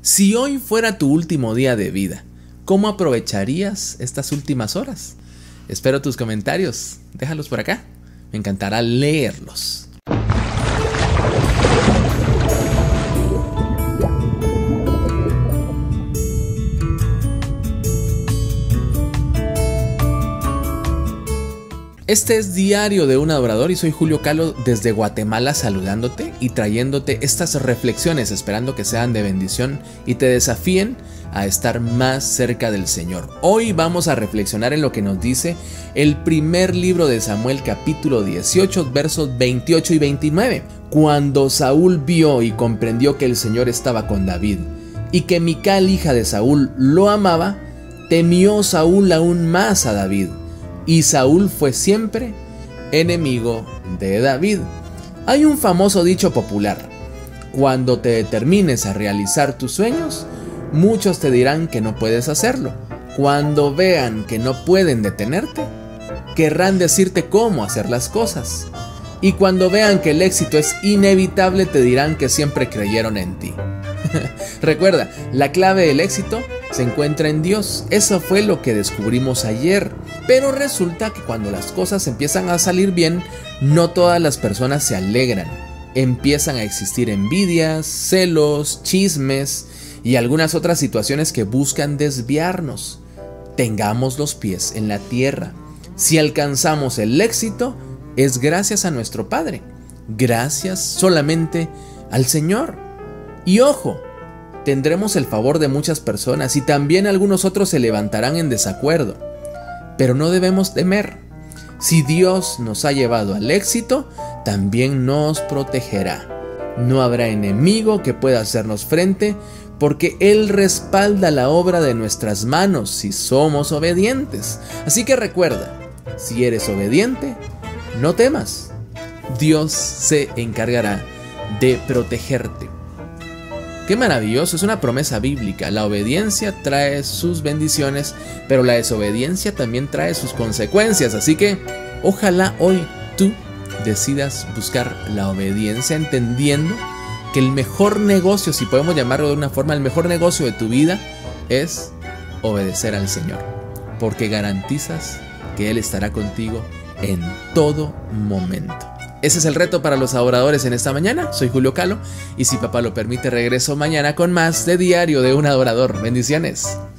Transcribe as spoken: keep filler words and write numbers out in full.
Si hoy fuera tu último día de vida, ¿cómo aprovecharías estas últimas horas? Espero tus comentarios, déjalos por acá, me encantará leerlos. Este es Diario de un Adorador y soy Julio Calo desde Guatemala saludándote y trayéndote estas reflexiones, esperando que sean de bendición y te desafíen a estar más cerca del Señor. Hoy vamos a reflexionar en lo que nos dice el primer libro de Samuel, capítulo dieciocho, versos veintiocho y veintinueve. Cuando Saúl vio y comprendió que el Señor estaba con David y que Mical, hija de Saúl, lo amaba, temió Saúl aún más a David. Y Saúl fue siempre enemigo de David. Hay un famoso dicho popular: cuando te determines a realizar tus sueños, muchos te dirán que no puedes hacerlo. Cuando vean que no pueden detenerte, querrán decirte cómo hacer las cosas. Y cuando vean que el éxito es inevitable, te dirán que siempre creyeron en ti. Recuerda, la clave del éxito se encuentra en Dios. Eso fue lo que descubrimos ayer. Pero resulta que cuando las cosas empiezan a salir bien, no todas las personas se alegran. Empiezan a existir envidias, celos, chismes y algunas otras situaciones que buscan desviarnos. Tengamos los pies en la tierra. Si alcanzamos el éxito, es gracias a nuestro Padre. Gracias solamente al Señor. Y ojo, tendremos el favor de muchas personas y también algunos otros se levantarán en desacuerdo. Pero no debemos temer. Si Dios nos ha llevado al éxito, también nos protegerá. No habrá enemigo que pueda hacernos frente, porque Él respalda la obra de nuestras manos si somos obedientes. Así que recuerda, si eres obediente, no temas. Dios se encargará de protegerte. Qué maravilloso, es una promesa bíblica. La obediencia trae sus bendiciones, pero la desobediencia también trae sus consecuencias. Así que ojalá hoy tú decidas buscar la obediencia, entendiendo que el mejor negocio, si podemos llamarlo de una forma, el mejor negocio de tu vida es obedecer al Señor, porque garantizas que Él estará contigo en todo momento. Ese es el reto para los adoradores en esta mañana. Soy Julio Calo y si papá lo permite regreso mañana con más de Diario de un Adorador. Bendiciones.